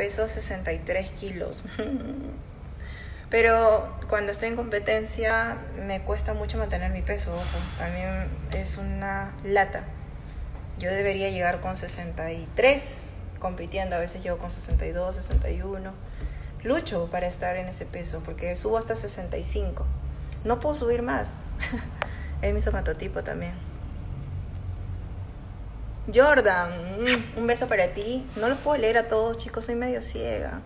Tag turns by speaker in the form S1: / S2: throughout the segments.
S1: peso 63 kilos. Pero cuando estoy en competencia me cuesta mucho mantener mi peso, ojo. También es una lata. Yo debería llegar con 63 compitiendo, a veces llego con 62, 61. Lucho para estar en ese peso porque subo hasta 65. No puedo subir más. Es mi somatotipo también. Jordan, un beso para ti. No los puedo leer a todos, chicos, soy medio ciega.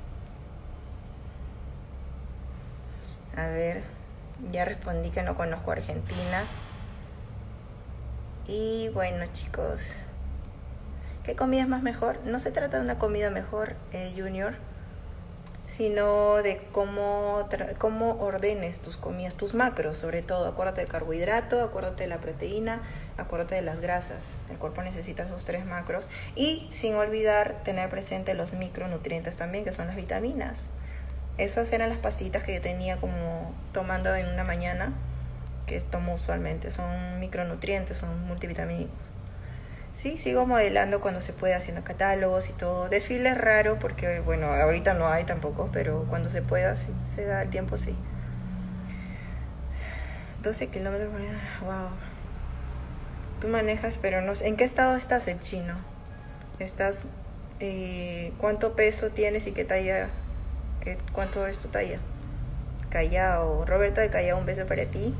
S1: A ver, ya respondí que no conozco Argentina. Y bueno, chicos, ¿qué comida es más mejor? No se trata de una comida mejor, Junior, sino de cómo ordenes tus comidas, tus macros sobre todo. Acuérdate del carbohidrato, acuérdate de la proteína, acuérdate de las grasas. El cuerpo necesita esos 3 macros. Y sin olvidar tener presente los micronutrientes también, que son las vitaminas. Esas eran las pasitas que yo tenía como tomando en una mañana, que tomo usualmente. Son micronutrientes, son multivitamínicos. Sí, sigo modelando cuando se puede, haciendo catálogos y todo. Desfiles raro porque, bueno, ahorita no hay tampoco, pero cuando se pueda, sí, se da el tiempo, sí. 12 kilómetros por hora, wow. Tú manejas, pero no sé, ¿en qué estado estás, el chino? ¿Estás, cuánto peso tienes y qué talla, cuánto es tu talla? Callao, Roberto de Callao, un beso para ti.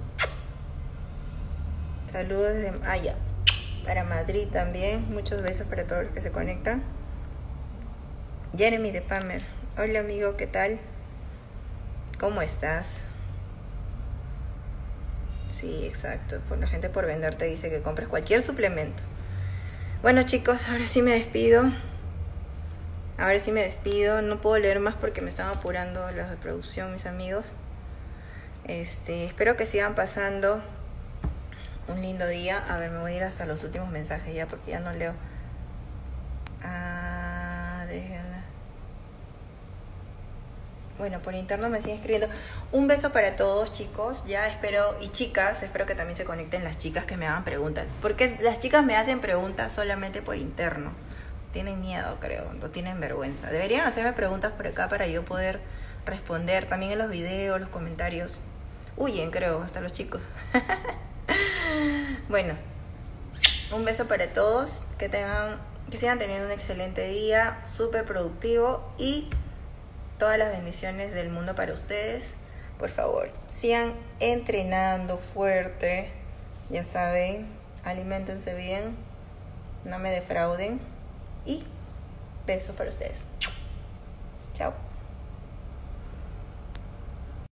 S1: Saludos desde Maya. Para Madrid también, muchos besos para todos los que se conectan. Jeremy de Palmer, hola amigo, ¿qué tal? ¿Cómo estás? Sí, exacto, por la gente por vender te dice que compres cualquier suplemento. Bueno chicos, ahora sí me despido. No puedo leer más porque me están apurando los de producción, mis amigos. Espero que sigan pasando un lindo día. A ver, me voy a ir hasta los últimos mensajes ya porque ya no leo. Déjenme. Bueno, por interno me siguen escribiendo. Un beso para todos, chicos. Ya espero, y chicas, espero que también se conecten las chicas que me hagan preguntas. Porque las chicas me hacen preguntas solamente por interno. Tienen miedo, creo, no tienen vergüenza. Deberían hacerme preguntas por acá para yo poder responder. También en los videos, los comentarios. Huyen, creo, hasta los chicos. Bueno, un beso para todos. Que sigan teniendo un excelente día, súper productivo, y todas las bendiciones del mundo para ustedes. Por favor, sigan entrenando fuerte. Ya saben, aliméntense bien, no me defrauden. Y besos para ustedes. Chao.